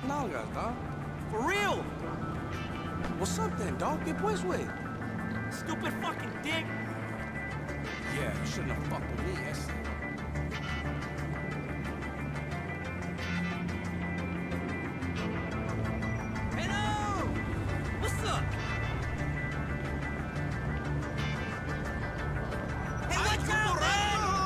nalgas, dog. For real! What's up then, dog? ¿Qué pues, wey? Stupid fucking dick! Yeah, you shouldn't have fucked with me, yes. Hello! What's up? Hey, watch out, man!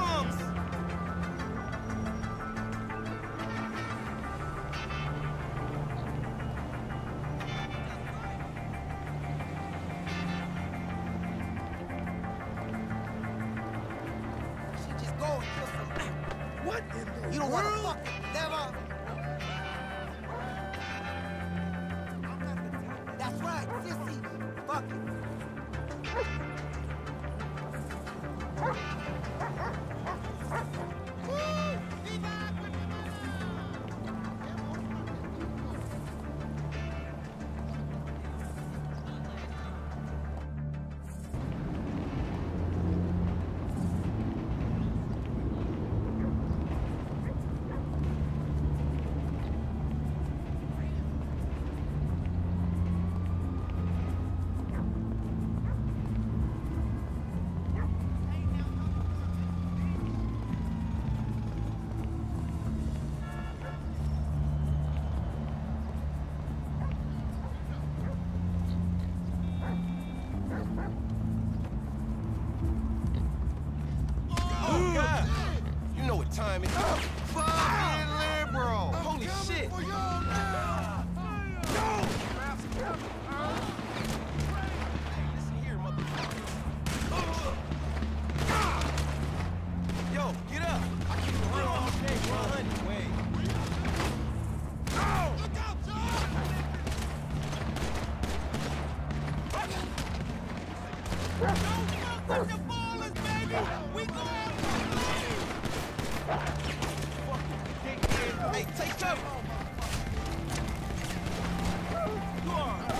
What in the You don't world? wanna fucking never. That's right, sissy. Fuck it. You know what time it is. Fucking liberal! Holy shit! For you now! Listen here, motherfucker. Yo, get up! I keep it real all day, bro. Anyway. Look out, John! Don't fuck with the ballers, baby! We go out! Hey, take cover! Come on!